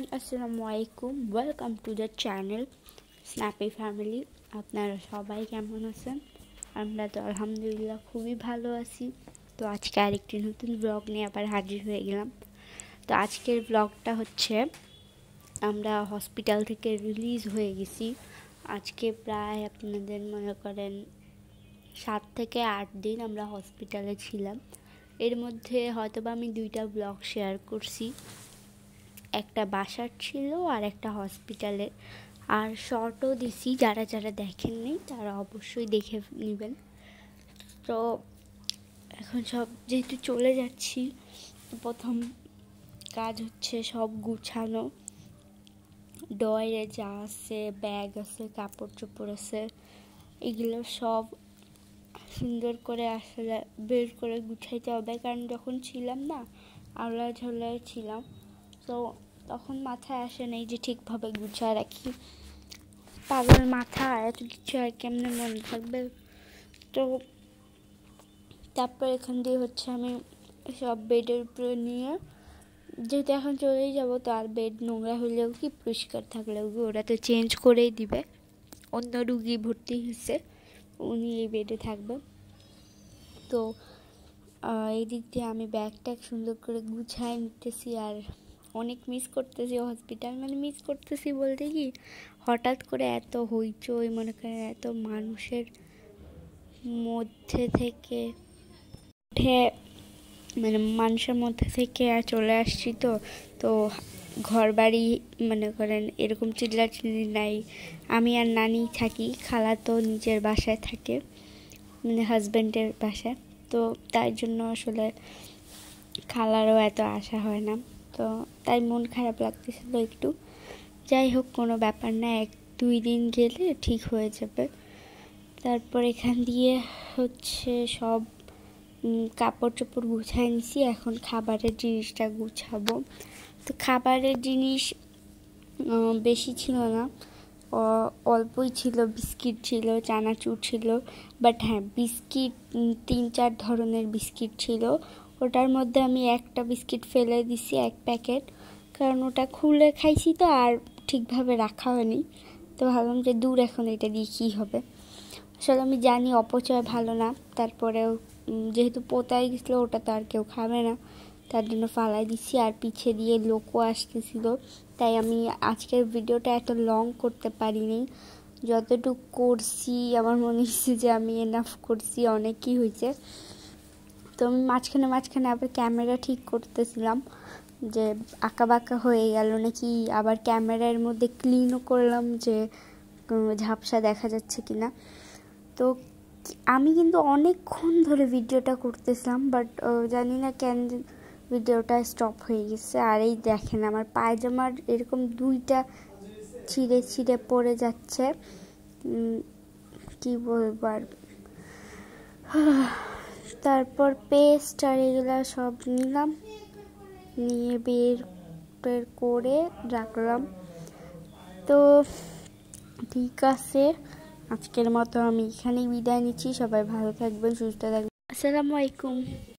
আসসালামু আলাইকুম। Welcome to the channel snappy family. আপনারা সবাই কেমন আছেন? আমরা তো আলহামদুলিল্লাহ খুবই ভালো আছি। তো আজকে আরেকটি নতুন ব্লগ নিয়ে আবার হাজির হয়ে গেলাম। তো আজকের ব্লগটা হচ্ছে আমরা হসপিটাল থেকে রিলিজ হয়ে গেছি। আজকে প্রায় আপনাদের মনে করেন 7 থেকে 8 দিন আমরা হসপিটালে ছিলাম। এর মধ্যে হয়তোবা আমি 2টা ব্লগ শেয়ার করছি, একটা বাসার ছিল আর একটা হসপিটালের, আর শর্টও দিছি। যারা যারা দেখেননি তারা অবশ্যই দেখে নেবেন। তো এখন সব যেহেতু চলে যাচ্ছি, প্রথম কাজ হচ্ছে সব গুছানো। ডয়ে যা আছে, ব্যাগ আছে, কাপড় চোপড় আছে, এগুলো সব সুন্দর করে আসলে বের করে গুছাইতে হবে। কারণ যখন ছিলাম না, আওলা ঝোলায় ছিলাম, তো তখন মাথায় আসে নাই যে ঠিকভাবে গুছায় রাখি। পাগল মাথা, এত কিছু আর কেমনে মনে থাকবে। তো তারপর এখান দিয়ে হচ্ছে আমি সব বেডের উপরে নিয়ে, যেহেতু এখন চলেই যাব, তো আর বেড নোংরা হলেও কি পরিষ্কার থাকলেও কি ওরা তো চেঞ্জ করেই দিবে। অন্য রুগী ভর্তি হয়েছে, উনি এই বেডে থাকবে। তো এই দিক দিয়ে আমি ব্যাগ ট্যাগ সুন্দর করে গুছায় নিতেছি। আর অনেক মিস করতেছি হসপিটাল, মানে মিস করতেছি বলতে কি, হঠাৎ করে এত হইচই, মনে করেন এত মানুষের মধ্যে থেকে উঠে, মানে মানুষের মধ্যে থেকে চলে আসছি। তো ঘর বাড়ি মনে করেন এরকম চিল্লাচিল্লি নাই। আমি আর নানি থাকি, খালা তো নিজের বাসায় থাকে, মানে হাজব্যান্ডের বাসায়। তো তাই জন্য আসলে খালারও এত আশা হয় না, তো তাই মন খারাপ লাগতেছিল একটু। যাই হোক, কোনো ব্যাপার না, 1-2 দিন গেলে ঠিক হয়ে যাবে। তারপর এখান দিয়ে হচ্ছে সব কাপড় চোপড় গুছাই নিছি। এখন খাবারের জিনিসটা গুছাবো। তো খাবারের জিনিস বেশি ছিল না, অল্পই ছিল। বিস্কিট ছিল, চানাচুর ছিল, বাট হ্যাঁ, বিস্কিট 3-4 ধরনের বিস্কিট ছিল। ওটার মধ্যে আমি একটা বিস্কিট ফেলে দিছি, 1 প্যাকেট, কারণ ওটা খুলে খাইছি তো আর ঠিকভাবে রাখা হয়নি। তো ভাবলাম যে দূর, এখন এটা দিয়ে কী হবে। আসলে আমি জানি অপচয় ভালো না, তারপরেও যেহেতু পোতাই গেছিলো, ওটা তো আর কেউ খাবে না, তার জন্য ফালাই দিচ্ছি। আর পিছে দিয়ে লোকও আসতেছিল, তাই আমি আজকের ভিডিওটা এত লং করতে পারিনি। যতটুকু করছি আমার মনে হচ্ছে যে আমি এনাফ করছি, অনেকই হয়েছে। তো আমি মাঝখানে মাঝখানে আবার ক্যামেরা ঠিক করতেছিলাম যে আঁকা বাঁকা হয়ে গেল নাকি, আবার ক্যামেরার মধ্যে ক্লিনও করলাম যে ঝাপসা দেখা যাচ্ছে কিনা। তো আমি কিন্তু অনেকক্ষণ ধরে ভিডিওটা করতেছিলাম, বাট জানি না কেন ভিডিওটা স্টপ হয়ে গেছে। আর এই দেখেন, আমার পায়জামার এরকম 2টা ছিঁড়ে ছিঁড়ে পড়ে যাচ্ছে, কি বলবো আর। তারপর পেস্ট আর এগুলা সব নিলাম, নিয়ে বের করে রাখলাম। তো ঠিক আছে, আজকের মতো আমি এখানেই বিদায় নিচ্ছি। সবাই ভালো থাকবেন, সুস্থ থাকবেন। আসসালামু আলাইকুম।